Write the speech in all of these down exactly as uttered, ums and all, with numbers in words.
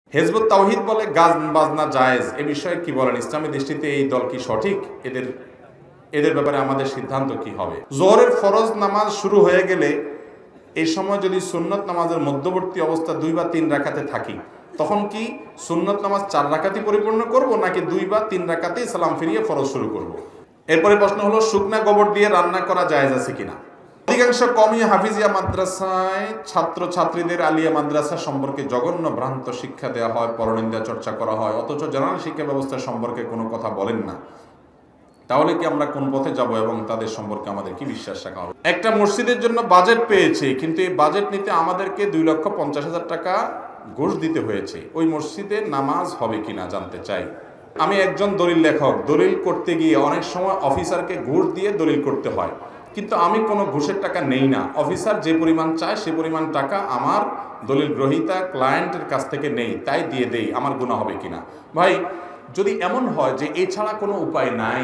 Hizb ut তাওহীদ বলে গান বাজনা জায়েজ, এ বিষয়ে কি বলেন? ইসলামী দৃষ্টিতে এই দল কি সঠিক? এদের এদের ব্যাপারে আমাদের সিদ্ধান্ত কি হবে? জোহরের ফরজ নামাজ শুরু হয়ে গেলে এই সময় যদি সুন্নত নামাজের মধ্যবর্তী অবস্থা দুই বা তিন রাকাতে থাকি, তখন কি সুন্নত নামাজ চার রাকাতই পরিপূর্ণ করব, নাকি দুই বা তিন রাকাতেই সালাম ফিরিয়ে ফরজ শুরু করব? এরপরে প্রশ্ন হলো, শুকনা গোবর দিয়ে রান্না করা জায়েজ আছে কিনা? অধিকাংশ কওমি হাফিজিয়া মাদ্রাসায় ছাত্র ছাত্রীদের আলিয়া মাদ্রাসা সম্পর্কে জঘন্য ভ্রান্ত শিক্ষা দেওয়া হয়, পরনিন্দা চর্চা করা হয়, অথচ জেনারেল শিক্ষা ব্যবস্থা সম্পর্কে কোনো কথা বলেন না। তাহলে কি আমরা কোন পথে যাব এবং তাদের সম্পর্কে আমাদের কি বিশ্বাস রাখা হবে? একটা মসজিদের জন্য বাজেট পেয়েছে, কিন্তু এই বাজেট নিতে আমাদেরকে দুই লক্ষ পঞ্চাশ হাজার টাকা ঘুষ দিতে হয়েছে। ওই মসজিদে নামাজ হবে কিনা জানতে চাই। আমি একজন দলিল লেখক, দলিল করতে গিয়ে অনেক সময় অফিসারকে ঘুষ দিয়ে দলিল করতে হয়, কিন্তু আমি কোনো ঘুষের টাকা নেই না। অফিসার যে পরিমাণ চায় সে পরিমাণ টাকা আমার দলিল গ্রহীতা ক্লায়েন্টের কাছ থেকে নেই, তাই দিয়ে দেই। আমার গুনাহ হবে কিনা? ভাই, যদি এমন হয় যে এছাড়া কোনো উপায় নাই,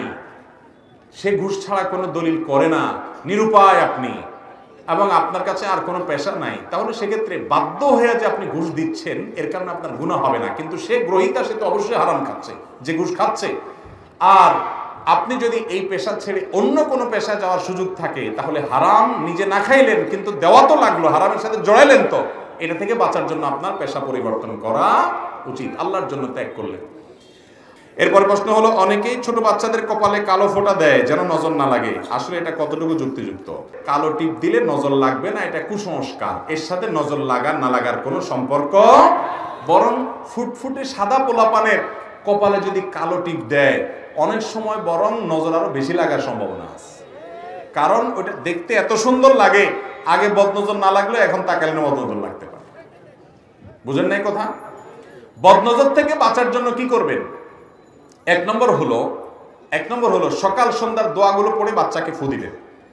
সে ঘুষ ছাড়া কোনো দলিল করে না, নিরুপায় আপনি, এবং আপনার কাছে আর কোনো পেশা নাই, তাহলে সেক্ষেত্রে বাধ্য হয়ে যে আপনি ঘুষ দিচ্ছেন, এর কারণে আপনার গুনাহ হবে না। কিন্তু সে গ্রহীতা, সে তো অবশ্যই হারাম খাচ্ছে, যে ঘুষ খাচ্ছে। আর আপনি যদি এই পেশা ছেড়ে অন্য কোনো পেশায় যাওয়ার সুযোগ থাকে, তাহলে হারাম নিজে না খাইলেন, কিন্তু দেওয়া তো লাগলো, হারামের সাথে জড়াইলেন, তো এটা থেকে বাঁচার জন্য আপনার পেশা পরিবর্তন করা উচিত, আল্লাহর জন্য ত্যাগ করলেন। এরপরে প্রশ্ন হলো, অনেকেই ছোট বাচ্চাদের কপালে কালো ফোঁটা দেয় যেন নজর না লাগে, আসলে এটা কতটুকু যুক্তিযুক্ত? কালো টিপ দিলে নজর লাগবে না, এটা কুসংস্কার। এর সাথে নজর লাগা না লাগার কোনো সম্পর্ক, বরং ফুটফুটে সাদা পোলাপানের কপালে যদি কালো টিপ দেয়, অনেক সময় বরং নজর আরো বেশি লাগার সম্ভাবনা আছে। কারণ ওটা দেখতে এত সুন্দর লাগে, আগে বদনজর না লাগলে এখন তাকালে বদনজর লাগতে পারে। বুঝেন নাই কথা? বদনজর থেকে বাঁচার জন্য কি করবেন? এক নম্বর হলো এক নম্বর হলো সকাল সন্ধ্যার দোয়াগুলো পড়ে বাচ্চাকে ফু দিবেন।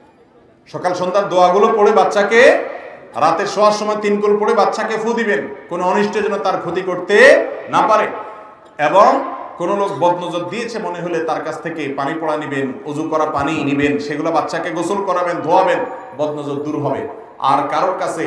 সকাল সন্ধ্যার দোয়াগুলো পড়ে বাচ্চাকে, রাতে শোয়ার সময় তিন কুল পড়ে বাচ্চাকে ফু দিবেন, কোনো অনিষ্ট যেন তার ক্ষতি করতে না পারে। এবং কোনো লোক বদনজর দিয়েছে মনে হলে তার কাছ থেকে পানি পড়া নিবেন, ওযু করা পানি নিবেন, সেগুলো বাচ্চাকে গোসল করাবেন, ধোয়াবেন, বদনজর দূর হবে। আর কারোর কাছে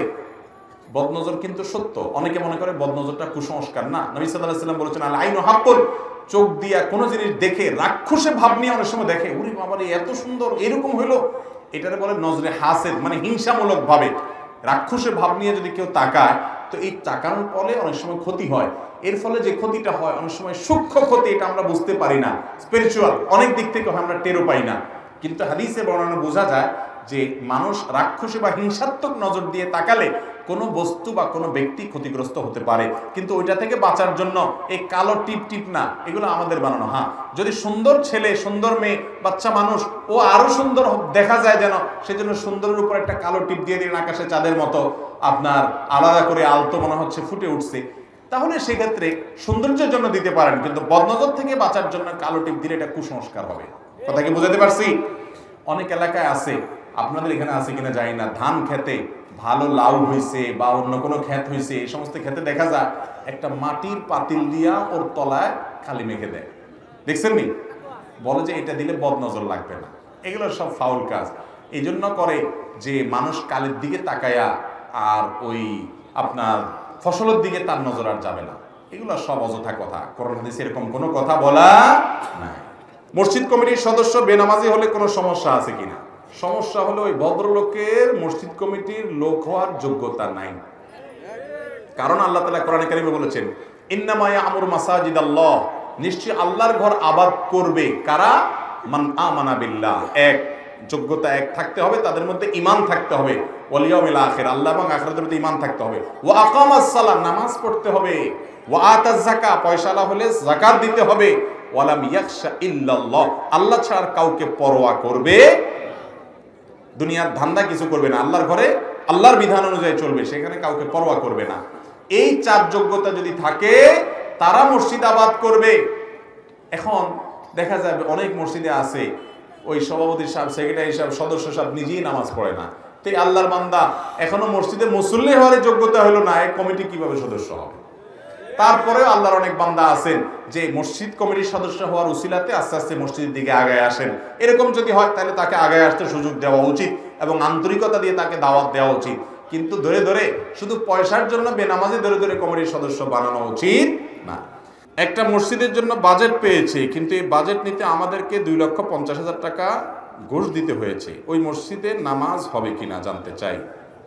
বদনজর কিন্তু সত্য, অনেকে মনে করে বদনজরটা কুসংস্কার। না, নবী সাল্লাল্লাহু আলাইহি ওয়াসাল্লাম বলেছেন, আল আইনু হাক্কুন, চোখ দিয়া কোনো জিনিস দেখে রাক্ষসে ভাব নিয়ে অনেক সময় দেখে, উনি বাবা রে এত সুন্দর, এরকম হইলো, এটারে বলে নজরে হাসেদ, মানে হিংসামূলক ভাবে রাক্ষসে ভাব নিয়ে যদি কেউ তাকায়, তো এই তাকানোর ফলে অনেক সময় ক্ষতি হয়। এর ফলে যে ক্ষতিটা হয় অনেক সময় সূক্ষ্ম ক্ষতি, এটা আমরা বুঝতে পারি না, স্পিরিচুয়াল অনেক দিক থেকে আমরা টেরও পাই না। কিন্তু হাদিসে বর্ণনা বোঝা যায় যে মানুষ রাক্ষসী বা হিংসাত্মক নজর দিয়ে তাকালে কোনো বস্তু বা কোনো ব্যক্তি ক্ষতিগ্রস্ত হতে পারে। কিন্তু ওইটা থেকে বাঁচার জন্য এই কালো টিপ টিপ না, এগুলো আমাদের বানানো। হ্যাঁ, যদি সুন্দর ছেলে, সুন্দর মেয়ে, বাচ্চা মানুষ, ও আরো সুন্দর দেখা যায় যেন, সেজন্য সুন্দরের উপর একটা কালো টিপ দিয়ে দিন, আকাশে চাঁদের মতো আপনার আলাদা করে আলতো মনে হচ্ছে ফুটে উঠছে, তাহলে সেক্ষেত্রে সৌন্দর্যের জন্য দিতে পারেন। কিন্তু বদনজর থেকে বাঁচার জন্য কালো টিপ দিলে এটা কুসংস্কার হবে। কথা কি বুঝাতে পারছি? অনেক এলাকায় আছে, আপনাদের এখানে আছে কিনা জানি না, ধান খেতে ভালো লাউ হয়েছে বা অন্য কোনো ক্ষেত হয়েছে, এই সমস্ত ক্ষেতে দেখা যায় একটা মাটির পাতিল দিয়া ওর তলায় খালি মেখে দেয়, দেখছেন নি? বলে যে এটা দিলে বদনজর লাগবে না। এগুলো সব ফাউল কাজ। এই জন্য করে যে মানুষ কালের দিকে তাকায়া আর ওই আপনার ফসলের দিকে তার নজর আর যাবে না। এগুলো সব অযথা কথা, কোরআন হাদিসে এরকম কোনো কথা বলা নাই। মসজিদ কমিটির সদস্য বেনামাজি হলে কোনো সমস্যা আছে কিনা? সমস্যা হলো ওই ভদ্রলোকের মসজিদ কমিটির লোক হওয়ার যোগ্যতা নাই। কারণ আল্লাহ তাআলা কোরআনে কারিমে বলেছেন, ইন্নামা ইয়ামুরু মাসাজিদাল্লাহ, নিশ্চয়ই আল্লাহর ঘর আবাদ করবে কারা? মান আমানা বিল্লাহ, এক যোগ্যতা এক থাকতে হবে, তাদের মধ্যে ঈমান থাকতে হবে, ওয়াল ইয়াউমিল আখির, আল্লাহ এবং আখিরাতের প্রতি ঈমান থাকতে হবে, ওয়া আকামাস সালাহ, নামাজ পড়তে হবে, ওয়া আতাজ যাকাত, পয়সালা হলে যাকাত দিতে হবে, ওয়ালাম ইয়াখশা ইল্লাল্লাহ, আল্লাহ ছাড়া কাউকে পরোয়া করবে, দুনিয়ার ধান্দা কিছু করবে না, আল্লাহর ঘরে আল্লাহর বিধান অনুযায়ী চলবে, সেখানে কাউকে পরোয়া করবে না। এই চার যোগ্যতা যদি থাকে, তারা মসজিদ আবাদ করবে। এখন দেখা যাবে অনেক মসজিদে আছে ওই সভাপতি সাহেব, সেক্রেটারি সাহেব, সদস্য সাহেব নিজেই নামাজ পড়ে না, তো আল্লাহর বান্দা এখনো মসজিদে মুসল্লি হওয়ার যোগ্যতা হলো না, এই কমিটি কিভাবে সদস্য হবে? তারপরেও আল্লাহর অনেক বান্দা আছেন যে মসজিদ কমিটির সদস্য হওয়ার উসিলাতে আস্তে আস্তে মসজিদের দিকে আগায় আসেন। এরকম যদি হয় তাহলে তাকে আগায় আসতে সুযোগ দেওয়া উচিত এবং আন্তরিকতা দিয়ে তাকে দাওয়াত দেওয়া উচিত। কিন্তু ধরে ধরে শুধু পয়সার জন্য বেনামাজি ধরে ধরে কমিটির সদস্য বানানো উচিত না। একটা মসজিদের জন্য বাজেট পেয়েছে, কিন্তু এই বাজেট নিতে আমাদেরকে দুই লক্ষ পঞ্চাশ হাজার টাকা ঘুষ দিতে হয়েছে। ওই মসজিদে নামাজ হবে কিনা জানতে চাই।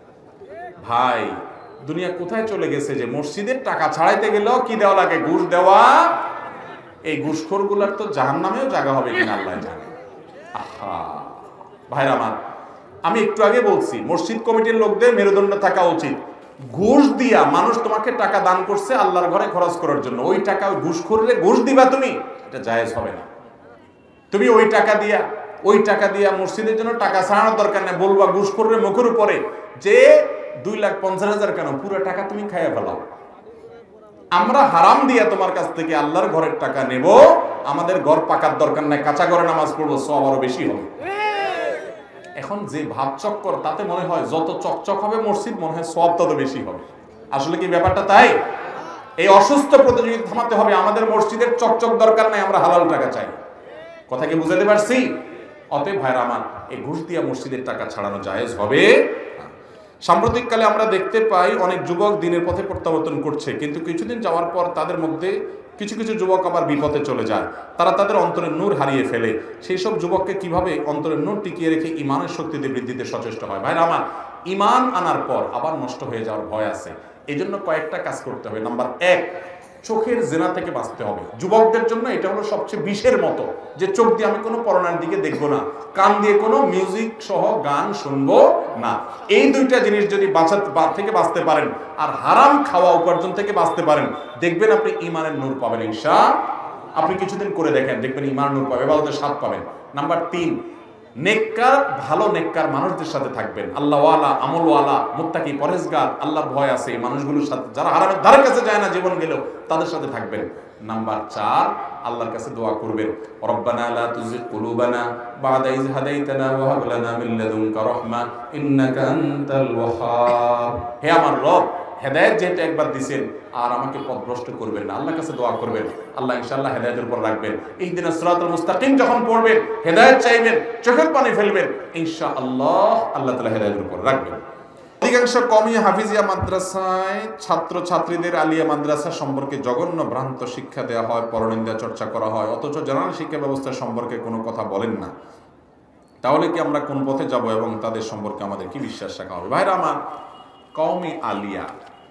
ভাই, দুনিয়া কোথায় চলে গেছে যে মসজিদের টাকা ছাড়াইতে গেলেও কি দেওয়া লাগে? ঘুষ দেওয়া। এই ঘুষখোরগুলার তো জাহান্নামেও জায়গা হবে কিনা আল্লাহ জানে। আহা ভাইরা আমার, আমি একটু আগে বলছি মসজিদ কমিটির লোকদের মেরুদণ্ড থাকা উচিত। ঘুষ দিয়া মানুষ তোমাকে টাকা দান করছে আল্লাহর ঘরে খরচ করার জন্য, ওই টাকা ঘুষ করলে ঘুষ দিবা তুমি, এটা জায়েজ হবে না। তুমি ওই টাকা দিয়া ওই টাকা দিয়া মসজিদের জন্য টাকা ছাড়ানোর দরকার নেই। বলবা ঘুষ করবে মুখের উপরে যে দুই লাখ পঞ্চাশ হাজার কেন, পুরো টাকা তুমি খাইয়া ফেলাও। আমরা হারাম দিয়া তোমার কাছ থেকে আল্লাহর ঘরের টাকা নেব, আমাদের ঘর পাকার দরকার নাই, কাঁচা ঘরে নামাজ পড়বো, সব আরো বেশি হবে। এখন যে ভাব চক্কর, তাতে মনে হয় যত চকচক হবে মসজিদ, মনে হয় সব তত বেশি হবে। আসলে কি ব্যাপারটা তাই? এই অসুস্থ প্রতিযোগিতা থামাতে হবে। আমাদের মসজিদের চকচক দরকার নাই, আমরা হালাল টাকা চাই। কথা কি বুঝাতে পারছি? অতএব ভাইরা আমার, এই ঘুষ দিয়া মসজিদের টাকা ছাড়ানো জায়েজ হবে। সাম্প্রতিককালে আমরা দেখতে পাই অনেক যুবক দিনের পথে প্রত্যাবর্তন করছে, কিন্তু কিছুদিন যাওয়ার পর তাদের মধ্যে কিছু কিছু যুবক আবার বিপথে চলে যায়। তারা তাদের অন্তরের নূর হারিয়ে ফেলে। সেই সব যুবককে কিভাবে অন্তরের নূর টিকিয়ে রেখে ইমানের শক্তিতে বৃদ্ধিতে সচেষ্ট হয়? ভাইরা আমার, ইমান আনার পর আবার নষ্ট হয়ে যাওয়ার ভয় আছে। এই জন্য কয়েকটা কাজ করতে হবে। নাম্বার এক, চোখের জেনা থেকে বাঁচতে হবে। যুবকদের জন্য এটা হলো সবচেয়ে বিষের মতো, যে চোখ দিয়ে আমি কোনো পরনার দিকে দেখবো না, কান দিয়ে কোনো মিউজিক সহ গান শুনবো না। এই দুইটা জিনিস যদি বাঁচাতে থেকে বাঁচতে পারেন, আর হারাম খাওয়া উপার্জন থেকে বাঁচতে পারেন, দেখবেন আপনি ইমানের নূর পাবেন ইনশাআল্লাহ। আপনি কিছুদিন করে দেখেন, দেখবেন ইমানের নূর পাবেন, ইবাদতের স্বাদ পাবেন। নাম্বার তিন, নেককার, ভালো নেককার মানুষদের সাথে থাকবেন। আল্লাহওয়ালা, আমলওয়ালা, মুত্তাকি, পরহেজগার, আল্লাহর ভয় আছে এই মানুষগুলোর সাথে, যারা হারামের ধারে কাছে যায় না জীবন গেলেও, তাদের সাথে থাকবেন। নাম্বার চার, আল্লাহর কাছে দোয়া করবেন, রব্বানা লা তুযিগ কুলুবানা বা'দা ইয হাদাইতানা ওয়া হাব লানা মিন লাদুনকা রাহমা ইন্নাকা আনতাল ওয়াহ্হাব। হে আমার রব, হেদায়েত যেহেতু একবার দিবেন, আর আমাকে পথভ্রষ্ট করবেন না। আল্লাহর কাছে দোয়া করবেন, আল্লাহ ইনশাআল্লাহ হেদায়েতের উপর রাখবেন। ইহদিনাস সিরাতাল মুস্তাকিম যখন পড়বেন, হেদায়েত চাইবেন, চোখের পানি ফেলবেন, ইনশাআল্লাহ আল্লাহ তাআলা হেদায়েতের উপর রাখবেন। অধিকাংশ কওমি হাফিজিয়া মাদ্রাসায় ছাত্র ছাত্রীদের আলিয়া মাদ্রাসা সম্পর্কে জঘন্য ভ্রান্ত শিক্ষা দেওয়া হয়, পরনিন্দা চর্চা করা হয়, অথচ জেনারেল শিক্ষা ব্যবস্থা সম্পর্কে কোনো কথা বলেন না। তাহলে কি আমরা কোন পথে যাব এবং তাদের সম্পর্কে আমাদের কি বিশ্বাস রাখা হবে? ভাইরা আমার, কওমি আলিয়া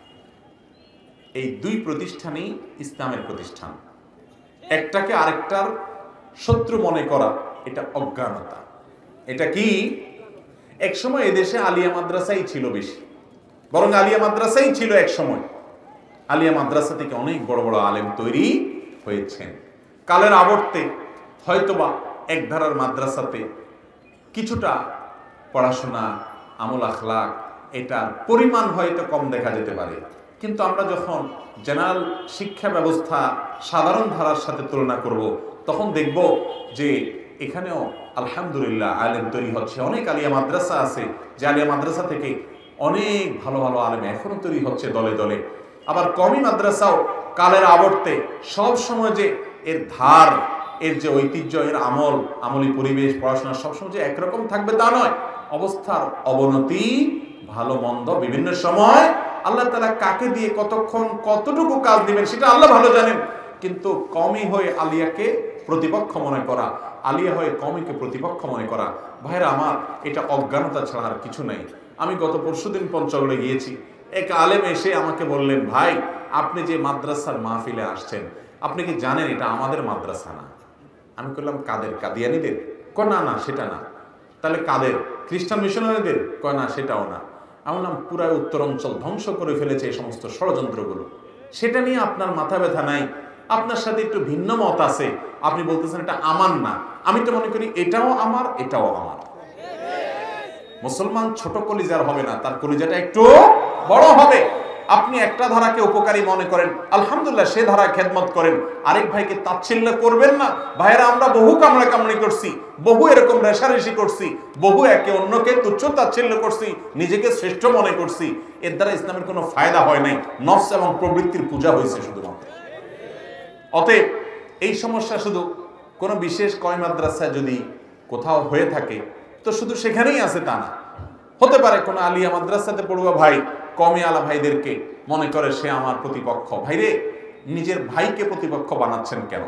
এই দুই প্রতিষ্ঠানই ইসলামের প্রতিষ্ঠান। একটাকে আরেকটার শত্রু মনে করা, এটা অজ্ঞানতা। এটা কি? এক সময় এদেশে আলিয়া মাদ্রাসাই ছিল বেশি, বরং আলিয়া মাদ্রাসাই ছিল এক সময়। আলিয়া মাদ্রাসা থেকে অনেক বড় বড় আলেম তৈরি হয়েছেন। কালের আবর্তে হয়তোবা এক ধারার মাদ্রাসাতে কিছুটা পড়াশোনা, আমল আখলাক, এটার পরিমাণ হয়তো কম দেখা যেতে পারে, কিন্তু আমরা যখন জেনারেল শিক্ষা ব্যবস্থা সাধারণ ধারার সাথে তুলনা করব, তখন দেখব যে এখানেও আলহামদুলিল্লাহ আলেম তৈরি হচ্ছে। অনেক আলিয়া মাদ্রাসা আছে যে আলিয়া মাদ্রাসা থেকে অনেক ভালো ভালো আলেম এখনো তৈরি হচ্ছে দলে দলে। আবার কওমি মাদ্রাসাও কালের আবর্তে সব সময় যে এর ধার, এর যে ঐতিহ্য, এর আমল, আমলি পরিবেশ, পড়াশোনা সবসময় যে একরকম থাকবে তা নয়। অবস্থার অবনতি, ভালো মন্দ বিভিন্ন সময় আল্লাহ তাআলা কাকে দিয়ে কতক্ষণ কতটুকু কাজ দিবেন সেটা আল্লাহ ভালো জানেন। কিন্তু কওমি হয়ে আলিয়াকে প্রতিপক্ষ মনে করা, আলিয়া হয়ে কওমিকে প্রতিপক্ষ মনে করা, ভাইরা আমার, এটা অজ্ঞানতা ছাড়া আর কিছু নাই। আমি গত পরশুদিন পঞ্চগড়ে গিয়েছি, এক আলেম এসে আমাকে বললেন, ভাই আপনি যে মাদ্রাসার মাহফিলে আসছেন, আপনি কি জানেন এটা আমাদের মাদ্রাসা না? আমি বললাম কাদের? কাদিয়ানীদের? কয় না না সেটা না। তাহলে কাদের? খ্রিস্টান মিশনারিদের? কয় না সেটাও না। আমি বললাম পুরা উত্তর অঞ্চল ধ্বংস করে ফেলেছে এই সমস্ত ষড়যন্ত্রগুলো, সেটা নিয়ে আপনার মাথা ব্যথা নাই? আপনার সাথে একটু ভিন্ন মত আছে, আপনি বলতেছেন এটা আমার না। আমি তো মনে করি এটাও আমার, এটাও আমার। মুসলমান ছোট কলিজার হবে না, তার কলিজাটা একটু বড় হবে। আপনি একটা ধারাকে উপকারী মনে করেন, আলহামদুলিল্লাহ সে ধারা খেদমত করেন, আরেক ভাইকে তাচ্ছিল্য করবেন না। ভাইয়েরা, আমরা বহু কামড়া কামড়ি করছি, বহু এরকম রেশারেশি করছি, বহু একে অন্যকে তুচ্ছ তাচ্ছিল্য করছি, নিজেকে শ্রেষ্ঠ মনে করছি। এর দ্বারা ইসলামের কোনো ফায়দা হয় নাই, নফস এবং প্রবৃত্তির পূজা হয়েছে শুধুমাত্র। অতএব এই সমস্যা শুধু কোনো বিশেষ কওমি মাদ্রাসায় যদি কোথাও হয়ে থাকে তো শুধু সেখানেই আছে তা না। হতে পারে কোনো আলিয়া মাদ্রাসাতে পড়ুয়া ভাই কমি আলা ভাইদেরকে মনে করে সে আমার প্রতিপক্ষ। ভাইরে, নিজের ভাইকে প্রতিপক্ষ বানাচ্ছেন কেন?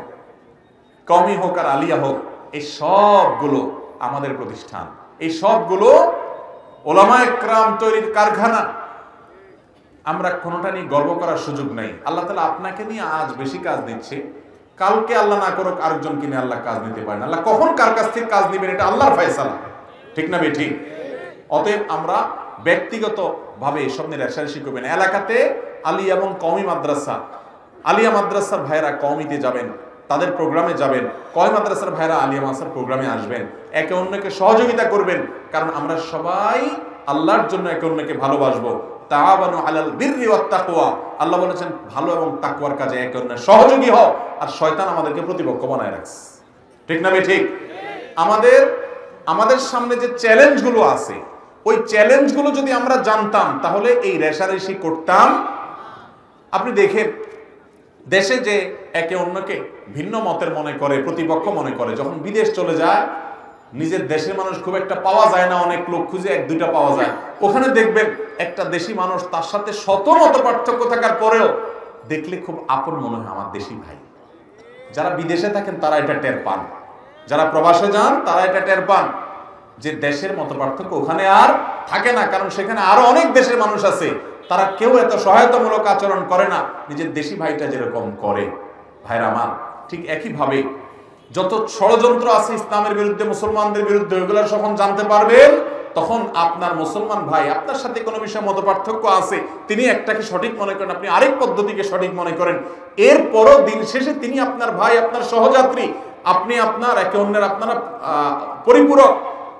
কমি হোক আর আলিয়া হোক, এই সবগুলো আমাদের প্রতিষ্ঠান, এই সবগুলো ওলামায়ে কেরাম তৈরির কারখানা। আমরা কোনোটা নিয়ে গর্ব করার সুযোগ নাই। আল্লাহ তাআলা আপনাকে নিয়ে আজ বেশি কাজ দিচ্ছে, কালকে আল্লাহ না করুক আরেকজনকে নিয়ে আল্লাহ কাজ নিতে পারেন। আল্লাহ কখন কার কাছ থেকে কাজ নেবেন এটা আল্লাহর ফয়সালা, ঠিক না বে ঠিক? অতএব আমরা ব্যক্তিগত ভাবে এসব নিয়ে রেশারেশি করবেন। এলাকাতে আলিয়া এবং কওমি মাদ্রাসা, আলিয়া মাদ্রাসার ভাইরা কওমিতে যাবেন, তাদের প্রোগ্রামে যাবেন, কওমি মাদ্রাসার ভাইরা আলিয়া মাদ্রাসার প্রোগ্রামে আসবেন, একে অন্যকে সহযোগিতা করবেন, কারণ আমরা সবাই আল্লাহর জন্য একে অন্যকে ভালোবাসবো। তাআওয়ানু আলাল বিররি ওয়াত তাকওয়া, আল্লাহ বলেছেন ভালো এবং তাকওয়ার কাজে একে অন্যের সহযোগী হও। আর শয়তান আমাদেরকে প্রতিপক্ষ বানায় রাখছে, ঠিক না বে ঠিক? আমাদের আমাদের সামনে যে চ্যালেঞ্জগুলো আছে, ওই চ্যালেঞ্জগুলো যদি আমরা জানতাম তাহলে এই রেশারেশি করতাম। আপনি দেখেন দেশে যে একে অন্যকে ভিন্ন মতের মনে করে, প্রতিপক্ষ মনে করে, যখন বিদেশ চলে যায় নিজের দেশের মানুষ খুব একটা পাওয়া যায় না, অনেক লোক খুঁজে এক দুইটা পাওয়া যায়। ওখানে দেখবেন একটা দেশি মানুষ, তার সাথে শত মত পার্থক্য থাকার পরেও দেখলে খুব আপন মনে হয়, আমার দেশি ভাই। যারা বিদেশে থাকেন তারা এটা টের পান, যারা প্রবাসে যান তারা এটা টের পান যে দেশের মত পার্থক্য ওখানে আর থাকে না, কারণ সেখানে আরো অনেক দেশের মানুষ আছে, তারা কেউ এত সহায়তামূলক আচরণ করে না নিজের দেশি ভাইটা যেরকম করে। ভাইরা আমার, ঠিক একইভাবে যত ষড়যন্ত্র আছে ইসলামের বিরুদ্ধে, মুসলমানদের বিরুদ্ধে, ওইগুলো যখন জানতে পারবেন তখন আপনার মুসলমান ভাই আপনার সাথে কোনো বিষয়ে মত পার্থক্য আছে, তিনি একটাকে সঠিক মনে করেন, আপনি আরেক পদ্ধতিকে সঠিক মনে করেন, এরপরও দিন শেষে তিনি আপনার ভাই, আপনার সহযাত্রী, আপনি আপনার একে অন্যের আপনারা পরিপূরক।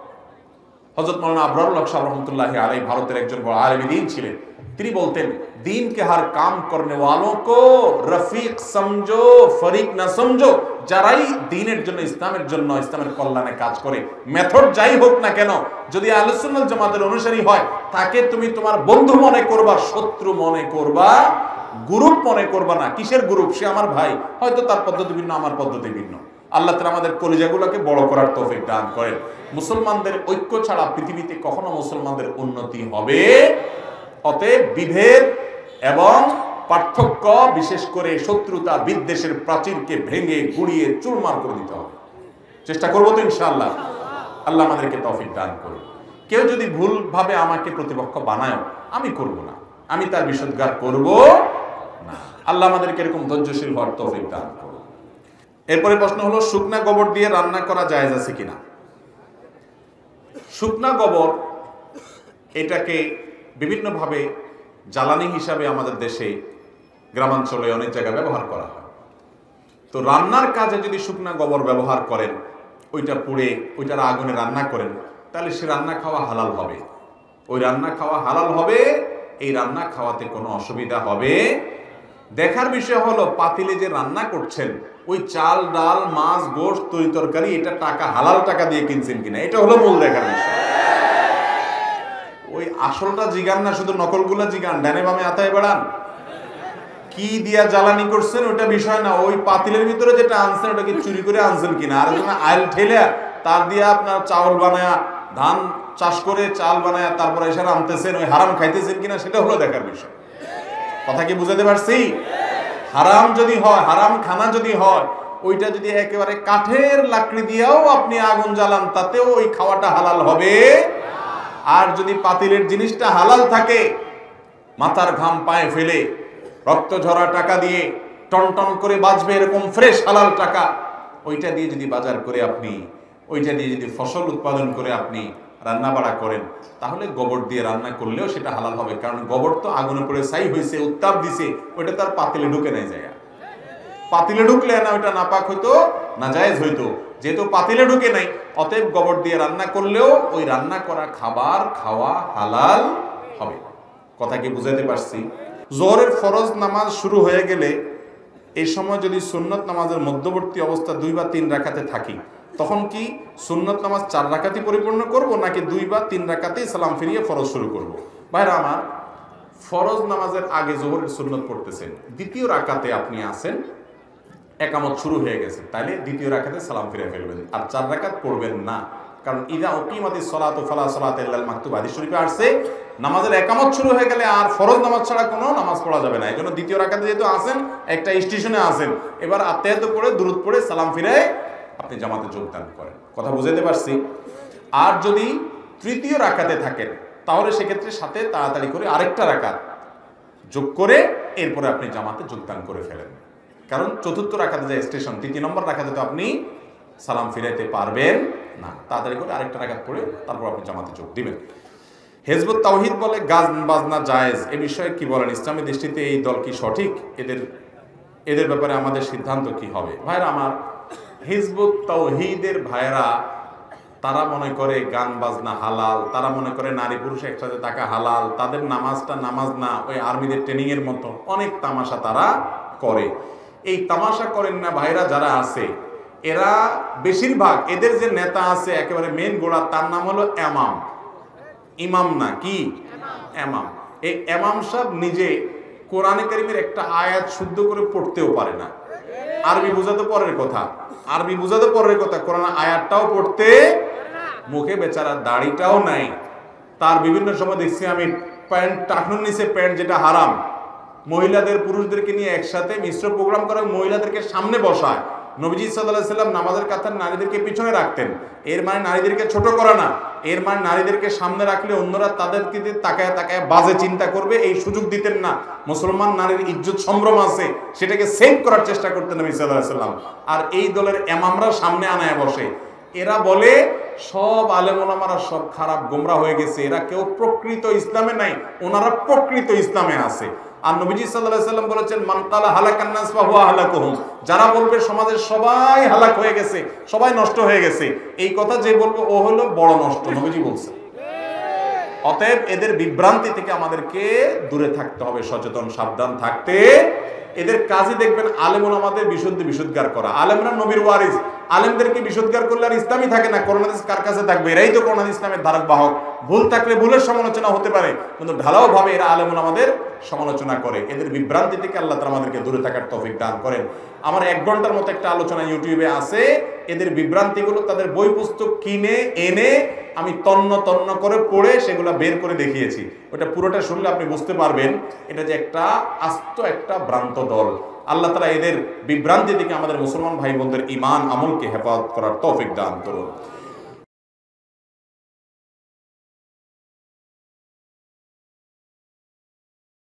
হযরত মাওলানা আবরারুল হক সাহেব রহমতুল্লাহি আলাইহি ভারতের একজন বড় আলেম দ্বীন ছিলেন। তিনি বলতেন, দিন কে হর কাম করনে ওয়ালোं को রফিক সমঝো ফরিক না সমঝো। যারাই দ্বীনের জন্য, ইসলামের জন্য, ইসলামের কল্যাণে কাজ করে, মেথড যাই হোক না কেন, যদি আহলে সুন্নাত জামাতের অনুসারী হয়, তাকে তুমি তোমার বন্ধু মনে করবা, শত্রু মনে করবা, গ্রুপ মনে করবা না। কিসের গ্রুপ? সে আমার ভাই, হয়তো তার পদ্ধতি ভিন্ন, আমার পদ্ধতি ভিন্ন। আল্লাহ তাআলা আমাদের কলিজাগুলোকে বড় করার তৌফিক দান করেন। মুসলমানদের ঐক্য ছাড়া পৃথিবীতে কখনো মুসলমানদের উন্নতি হবে। অতএব বিভেদ এবং পার্থক্য, বিশেষ করে শত্রুতা বিদ্বেষের প্রাচীরকে ভেঙে গুড়িয়ে চুরমার করে দিতে হবে। চেষ্টা করবো তো ইনশাআল্লাহ। আল্লাহ আমাদেরকে তৌফিক দান করুন। কেউ যদি ভুল ভাবে আমাকে প্রতিপক্ষ বানায়, আমি করব না, আমি তার বিষোদ্গার করব না। আল্লাহ আমাদেরকে এরকম ধৈর্যশীল হওয়ার তৌফিক দান করুন। এরপরে প্রশ্ন হলো, শুকনা গোবর দিয়ে রান্না করা জায়েজ আছে কিনা? শুকনা গোবর এটাকে বিভিন্নভাবে জ্বালানি হিসাবে আমাদের দেশে, গ্রামাঞ্চলে অনেক জায়গায় ব্যবহার করা হয়। তো রান্নার কাজে যদি শুকনা গোবর ব্যবহার করেন, ওইটা পুড়ে ওইটার আগুনে রান্না করেন, তাহলে সে রান্না খাওয়া হালাল হবে। ওই রান্না খাওয়া হালাল হবে, এই রান্না খাওয়াতে কোনো অসুবিধা হবে। দেখার বিষয় হলো পাতিলে যে রান্না করছেন, ওই চাল ডাল মাছ গোশত তরি তরকারি, এটা টাকা হালাল টাকা দিয়ে কিনছেন কিনা, এটা হলো মূল দেখার বিষয়। ওই আসলটা জিগান না, শুধু নকলগুলা জিগান, ডানে বামে আতায় বেড়ান, কি দিয়া জ্বালানি করছেন ওটা বিষয় না, ওই পাতিলের ভিতরে যেটা আনছেন ওটা কি চুরি করে আনছেন কিনা, আর আইল ঠেলে তার দিয়ে আপনার চাউল বানায়া, ধান চাষ করে চাল বানায়া তারপরে এসে আনতেছেন, ওই হারাম খাইতেছেন কিনা, সেটা হলো দেখার বিষয়। কথা কি বুঝাতে পারছি? হারাম যদি হয়, হারাম খানা যদি হয়, ওইটা যদি একেবারে কাঠের লাকড়ি দিয়েও আপনি আগুন জ্বালান, তাতেও ওই খাওয়াটা হালাল হবে। আর যদি পাতিলের জিনিসটা হালাল থাকে, মাথার ঘাম পায়ে ফেলে রক্ত ঝরা টাকা দিয়ে টন টন করে বাঁচবে এরকম ফ্রেশ হালাল টাকা, ওইটা দিয়ে যদি বাজার করে আপনি, ওইটা দিয়ে যদি ফসল উৎপাদন করে আপনি রান্না বাড়া করেন, তাহলে গোবর দিয়ে রান্না করলেও সেটা হালাল হবে। কারণ গোবর তো আগুনে পড়ে ছাই হয়েছে, উত্তাপ দিছে, ওইটা তার পাতিলে ঢুকে নাই যায়। পাতিলে ঢুকলে না ওইটা নাপাক হইতো, নাজায়েজ হইতো। যেহেতু পাতিলে ঢুকে নাই, অতএব গোবর দিয়ে রান্না করলেও ওই রান্না করা খাবার খাওয়া হালাল হবে। কথা কি বুঝাতে পারছি? জোহরের ফরজ নামাজ শুরু হয়ে গেলে এই সময় যদি সুন্নত নামাজের মধ্যবর্তী অবস্থা দুই বা তিন রাকাতে থাকি, তখন কি সুন্নত নামাজ চার রাকাতই পরিপূর্ণ করব, নাকি দুই বা তিন রাকাতেই সালাম ফিরিয়ে ফরজ শুরু করব? ভাইরা আমার, ফরজ নামাজের আগে জোহরের সুন্নত পড়তেছেন, দ্বিতীয় রাকাতে আপনি আছেন, একামত শুরু হয়ে গেছে, তাইলে দ্বিতীয় রাকাতে সালাম ফিরে ফেলবেন, আর চার রাকাত পড়বেন না। কারণ ইদা উকিমাতিস সালাতু ফালা সালাতা ইল্লাল মাকতুবা, হাদিস শরীফে আসছে নামাজের একামত শুরু হয়ে গেলে আর ফরজ নামাজ ছাড়া কোনো নামাজ পড়া যাবে না। এই জন্য দ্বিতীয় রাকাতে যেহেতু আসেন, একটা স্টেশনে আসেন, এবার আত্মায়াত পড়ে দুরূদ পড়ে সালাম ফিরে আপনি জামাতে যোগদান করেন। কথা বুঝাতে পারছি? আর যদি তৃতীয় রাকাতে থাকেন তাহলে সেক্ষেত্রে সাথে তাড়াতাড়ি করে আরেকটা রাকাত যোগ করে এরপরে আপনি জামাতে যোগদান করে ফেলেন। কারণ চতুর্থ রাকাতে যে স্টেশন, তৃতীয় নম্বর রাকাতে তো আপনি সালাম ফিরাইতে পারবেন না, তাড়াতাড়ি করে আরেকটা রাকাত পড়ে তারপর আপনি জামাতে যোগ দিবেন। হিজবুত তাওহীদ বলে গান বাজনা জায়েজ, এ বিষয়ে কি বলেন? ইসলামী দৃষ্টিতে এই দল কি সঠিক? এদের এদের ব্যাপারে আমাদের সিদ্ধান্ত কি হবে? ভাইরা আমার, হিজবুত তাওহীদের ভাইরা তারা মনে করে গান বাজনা হালাল, তারা মনে করে নারী পুরুষ একসাথে থাকা হালাল, তাদের নামাজটা নামাজ না, ওই আর্মিদের ট্রেনিং এর মতো অনেক তামাশা তারা করে। এই তামাশা করেন না ভাইরা যারা আছে, এরা বেশিরভাগ এদের যে নেতা আছে একেবারে মেন গোড়া, তার নাম হলো এমাম। ইমাম না, কি এমাম। এই এমাম সাহেব নিজে কোরআনে কারীমের একটা আয়াত শুদ্ধ করে পড়তেও পারে না। আরবি বোঝাতে পরের কথা, আরবি বোঝাতে পরের কথা, কোরআন আয়াতটাও পড়তে, মুখে বেচারা দাড়িটাও নাই। তার বিভিন্ন সময় দেখছি আমি প্যান্ট টাকনুর নিচে প্যান্ট, যেটা হারাম, মহিলাদের পুরুষদেরকে নিয়ে একসাথে মিশ্র প্রোগ্রাম করে মহিলাদেরকে সামনে বসায়। নবীজি সাল্লাল্লাহু আলাইহি সাল্লাম নামাজের কাতার নারীদেরকে পিছনে রাখতেন। এর মানে নারীদেরকে ছোট করা না, এর মানে নারীদেরকে সামনে রাখলে অন্যরা তাদেরকে তাকায় তাকায় বাজে চিন্তা করবে, এই সুযোগ দিতেন না। মুসলমান নারীর ইজ্জত সম্ভ্রম আছে, সেটাকে সেভ করার চেষ্টা করতেন নবী সাল্লাল্লাহু আলাইহি সাল্লাম। আর এই দলের এমামরা সামনে আনায় বসে। এরা বলে সব আলেম ওলামারা সব খারাপ গোমরা হয়ে গেছে, এরা কেউ প্রকৃত ইসলামে নাই, ওনারা প্রকৃত ইসলামে আছে। আর নবীজি সাল্লাল্লাহু আলাইহি সাল্লাম বলেছেন, মান কালা হালাকান নাস ফা হুয়া হালাকুহুম, যারা বলবে সমাজের সবাই হালাক হয়ে গেছে, সবাই নষ্ট হয়ে গেছে, এই কথা যে বলবে ও হলো বড় নষ্ট, নবীজি বলছেন। অতএব এদের বিভ্রান্তি থেকে আমাদেরকে দূরে থাকতে হবে, সচেতন সাবধান থাকতে। এদের কাজই দেখবেন আলেম ওলামাদের বিশুদ্ধি বিশুদ্ধার করা। আলেমরা নবীর ওয়ারিস, আলেমদেরকে বিশুদ্ধার করলে আর ইসলামই থাকে না। কোরআন হাদিস কার কাছে থাকবে? এরাই তো কোরআন ইসলামের ধারক বাহক। ভুল থাকলে ভুলের সমালোচনা হতে পারে, কিন্তু ঢালাও ভাবে এরা আলেম ওলামাদের সমালোচনা করে। এদের বিভ্রান্তি থেকে আল্লাহ তাআলা আমাদেরকে দূরে থাকার তৌফিক দান করেন। আমার এক ঘন্টার মতো একটা আলোচনা ইউটিউবে আছে। এদের বিভ্রান্তিগুলো তাদের বই পুস্তক কিনে এনে আমি তন্ন তন্ন করে পড়ে সেগুলো বের করে দেখিয়েছি। ওটা পুরোটা শুনলে আপনি বুঝতে পারবেন এটা যে একটা আস্ত একটা ভ্রান্ত দল। আল্লাহ তাআলা এদের বিভ্রান্তি থেকে আমাদের মুসলমান ভাই বোনদের ঈমান আমলকে হেফাজত করার তৌফিক দান করুন।